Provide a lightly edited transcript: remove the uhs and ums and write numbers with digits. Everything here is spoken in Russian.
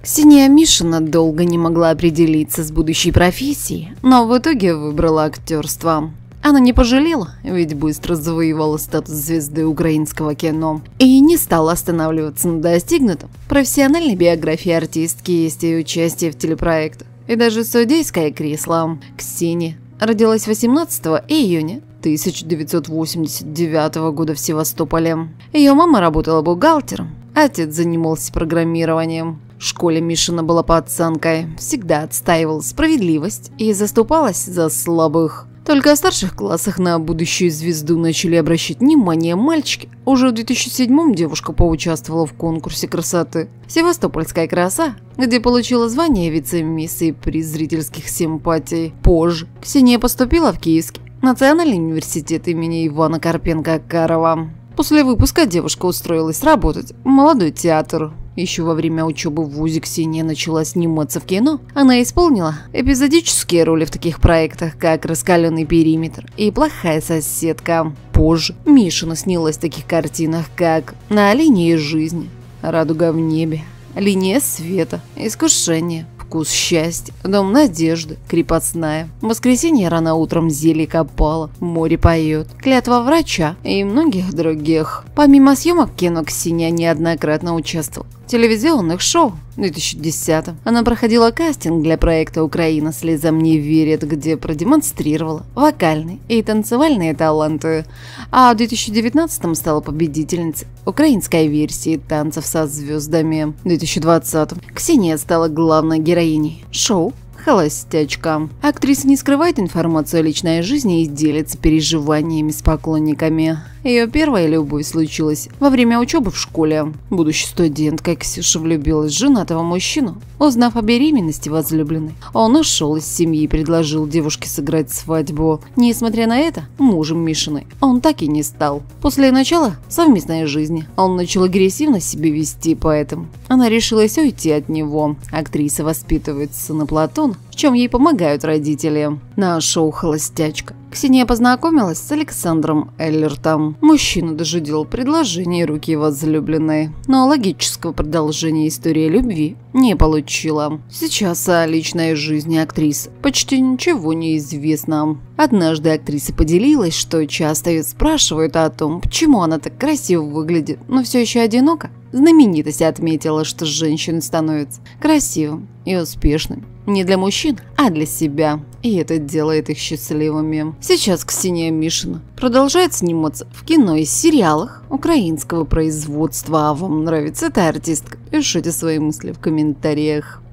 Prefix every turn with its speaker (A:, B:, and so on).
A: Ксения Мишина долго не могла определиться с будущей профессией, но в итоге выбрала актерство. Она не пожалела, ведь быстро завоевала статус звезды украинского кино и не стала останавливаться на достигнутом. В профессиональной биографии артистки есть и участие в телепроектах, и даже судейское кресло. Ксения родилась 18 июня 1989 года в Севастополе. Ее мама работала бухгалтером, отец занимался программированием. В школе Мишина была пацанкой, всегда отстаивала справедливость и заступалась за слабых. Только в старших классах на будущую звезду начали обращать внимание мальчики. Уже в 2007-м девушка поучаствовала в конкурсе красоты «Севастопольская краса», где получила звание вице-мисс и приз зрительских симпатий. Позже Ксения поступила в Киевский национальный университет имени Ивана Карпенко-Карова. После выпуска девушка устроилась работать в молодой театр. Еще во время учебы в вузе Ксения начала сниматься в кино. Она исполнила эпизодические роли в таких проектах, как «Раскаленный периметр» и «Плохая соседка». Позже Мишина снялась в таких картинах, как «На линии жизни», «Радуга в небе», «Линия света», «Искушение», «Вкус счастья», «Дом надежды», «Крепостная», «В воскресенье рано утром зелье копала», «Море поет», «Клятва врача» и многих других. Помимо съемок кино, Ксения неоднократно участвовала в телевизионных шоу. В 2010-м она проходила кастинг для проекта «Украина слезам не верит», где продемонстрировала вокальные и танцевальные таланты, а в 2019-м стала победительницей украинской версии «Танцев со звездами». В 2020-м Ксения стала главной героиней шоу «Холостячка». Актриса не скрывает информацию о личной жизни и делится переживаниями с поклонниками. Ее первая любовь случилась во время учебы в школе. Будущей студенткой Ксюша влюбилась в женатого мужчину. Узнав о беременности возлюбленной, он ушел из семьи и предложил девушке сыграть свадьбу. Несмотря на это, мужем Мишиной он так и не стал. После начала совместной жизни он начал агрессивно себя вести, поэтому она решилась уйти от него. Актриса воспитывает сына Платона, в чем ей помогают родители. На шоу «Холостячка» Ксения познакомилась с Александром Эллертом. Мужчина даже делал предложение руки возлюбленной, но логического продолжения истории любви не получила. Сейчас о личной жизни актрисы почти ничего не известно. Однажды актриса поделилась, что часто ее спрашивают о том, почему она так красиво выглядит, но все еще одинока. Знаменитость отметила, что женщины становятся красивыми и успешными не для мужчин, а для себя. И это делает их счастливыми. Сейчас Ксения Мишина продолжает сниматься в кино и сериалах украинского производства. А вам нравится эта артистка? Пишите свои мысли в комментариях.